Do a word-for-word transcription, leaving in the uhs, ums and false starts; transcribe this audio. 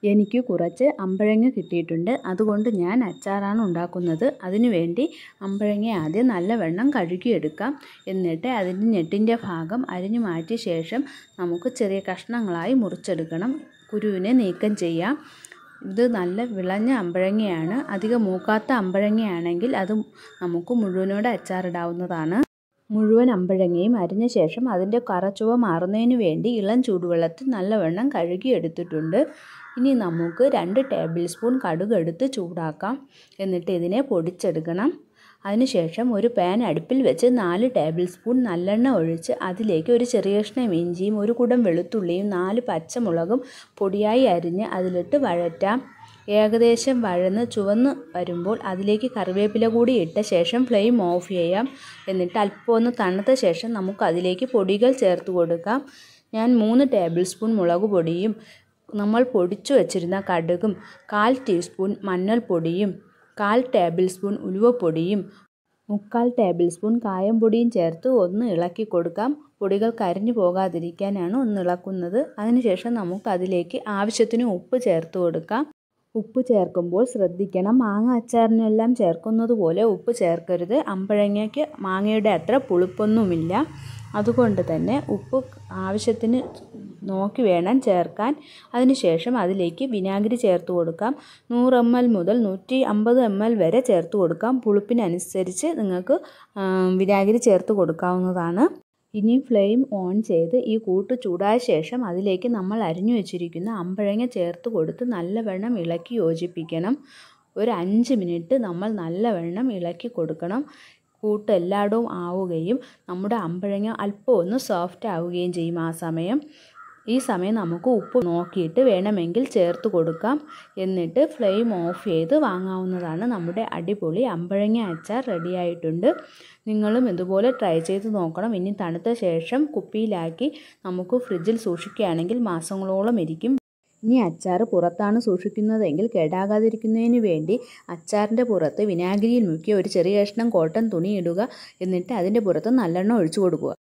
എനിക്ക് കുറച്ച് അമ്പഴങ്ങ കിട്ടിയിട്ടുണ്ട്. അതുകൊണ്ട് ഞാൻ അച്ചാറാണ് ഉണ്ടാക്കുന്നത്. അതിനുവേണ്ടി അമ്പഴങ്ങ ആദ്യം നല്ലവണ്ണം കഴുകിയെടുക്കാം. എന്നിട്ട് അതിൻ്റെ ഞെട്ടിൻ്റെ ഭാഗം അരിഞ്ഞു മാറ്റിയ ശേഷം നമുക്ക് ചെറിയ കഷ്ണങ്ങളായി മുറിച്ചെടുക്കണം. കുരുവിനെ നീക്കം ചെയ്യാം. ഇത് നല്ല വിളഞ്ഞ അമ്പഴങ്ങയാണ്. അധികം മൂക്കാത്ത അമ്പഴങ്ങയാണെങ്കിൽ അത് നമുക്ക് മുഴുവനോടെ അച്ചാറിടാവുന്നതാണ്. മുഴുവൻ അമ്പഴങ്ങയും അരിഞ്ഞ ശേഷം അതിൻ്റെ കറച്ചുവ മാറുന്നതിന് വേണ്ടി ഇളം ചൂടുവെള്ളത്തിൽ നല്ലവണ്ണം കഴുകിയെടുത്തിട്ടുണ്ട്. ഇനി നമുക്ക് രണ്ട് ടേബിൾ സ്പൂൺ കടുക് എടുത്ത് ചൂടാക്കാം. എന്നിട്ട് ഇതിനെ പൊടിച്ചെടുക്കണം. അതിനുശേഷം ഒരു പാൻ അടുപ്പിൽ വെച്ച് നാല് ടേബിൾ സ്പൂൺ നല്ലെണ്ണ ഒഴിച്ച് അതിലേക്ക് ഒരു ചെറിയ കഷ്ണം ഇഞ്ചിയും ഒരു കുടം വെളുത്തുള്ളിയും നാല് പച്ചമുളകും പൊടിയായി അരിഞ്ഞ് അതിലിട്ട് വഴറ്റാം. ഏകദേശം വഴന്ന് ചുവന്ന് വരുമ്പോൾ അതിലേക്ക് കറിവേപ്പില കൂടി ഇട്ട ശേഷം ഫ്ലെയിം ഓഫ് ചെയ്യാം. എന്നിട്ട് അല്പം ഒന്ന് തണുത്ത ശേഷം നമുക്ക് അതിലേക്ക് പൊടികൾ ചേർത്ത് കൊടുക്കാം. ഞാൻ മൂന്ന് ടേബിൾ സ്പൂൺ മുളക് പൊടിയും നമ്മൾ പൊടിച്ചു വച്ചിരുന്ന കടുകും കാൽ ടീസ്പൂൺ മഞ്ഞൾപ്പൊടിയും കാൽ ടേബിൾ സ്പൂൺ ഉലുവപ്പൊടിയും മുക്കാൽ ടേബിൾ സ്പൂൺ കായംപൊടിയും ചേർത്ത് ഒന്ന് ഇളക്കി കൊടുക്കാം. പൊടികൾ കരിഞ്ഞു പോകാതിരിക്കാനാണ് ഒന്ന് ഇളക്കുന്നത്. അതിനുശേഷം നമുക്ക് അതിലേക്ക് ആവശ്യത്തിന് ഉപ്പ് ചേർത്ത് കൊടുക്കാം. ഉപ്പ് ചേർക്കുമ്പോൾ ശ്രദ്ധിക്കണം, മാങ്ങ അച്ചാറിനെല്ലാം ചേർക്കുന്നത് പോലെ ഉപ്പ് ചേർക്കരുത്. അമ്പഴങ്ങയ്ക്ക് മാങ്ങയുടെ അത്ര പുളിപ്പൊന്നുമില്ല. അതുകൊണ്ട് തന്നെ ഉപ്പ് ആവശ്യത്തിന് നോക്കി വേണം ചേർക്കാൻ. അതിനുശേഷം അതിലേക്ക് വിനാഗിരി ചേർത്ത് കൊടുക്കാം. നൂറ് എം എൽ മുതൽ നൂറ്റി അമ്പത് എം എൽ വരെ ചേർത്ത് കൊടുക്കാം. പുളിപ്പിനനുസരിച്ച് നിങ്ങൾക്ക് വിനാഗിരി ചേർത്ത് കൊടുക്കാവുന്നതാണ്. ഇനി ഫ്ലെയിം ഓൺ ചെയ്ത് ഈ കൂട്ട് ചൂടായ ശേഷം അതിലേക്ക് നമ്മൾ അരിഞ്ഞു വെച്ചിരിക്കുന്ന അമ്പഴങ്ങ ചേർത്ത് കൊടുത്ത് നല്ലവണ്ണം ഇളക്കി യോജിപ്പിക്കണം. ഒരു അഞ്ച് മിനിറ്റ് നമ്മൾ നല്ലവണ്ണം ഇളക്കി കൊടുക്കണം. കൂട്ട് എല്ലായിടവും ആവുകയും നമ്മുടെ അമ്പഴങ്ങ അല്പം ഒന്ന് സോഫ്റ്റ് ആവുകയും ചെയ്യും. ആ സമയം ഈ സമയം നമുക്ക് ഉപ്പ് നോക്കിയിട്ട് വേണമെങ്കിൽ ചേർത്ത് കൊടുക്കാം. എന്നിട്ട് ഫ്ലെയിം ഓഫ് ചെയ്ത് വാങ്ങാവുന്നതാണ്. നമ്മുടെ അടിപൊളി അമ്പഴങ്ങ അച്ചാർ റെഡിയായിട്ടുണ്ട്. നിങ്ങളും ഇതുപോലെ ട്രൈ ചെയ്ത് നോക്കണം. ഇനി തണുത്ത ശേഷം കുപ്പിയിലാക്കി നമുക്ക് ഫ്രിഡ്ജിൽ സൂക്ഷിക്കുകയാണെങ്കിൽ മാസങ്ങളോളം ഇരിക്കും. ഇനി അച്ചാർ പുറത്താണ് സൂക്ഷിക്കുന്നതെങ്കിൽ കേടാകാതിരിക്കുന്നതിന് വേണ്ടി അച്ചാറിൻ്റെ പുറത്ത് വിനാഗിരിയിൽ മുക്കിയ ഒരു ചെറിയ കഷ്ണം കോട്ടൺ തുണി ഇടുക. എന്നിട്ട് അതിൻ്റെ പുറത്ത് നല്ലെണ്ണ ഒഴിച്ചു കൊടുക്കുക.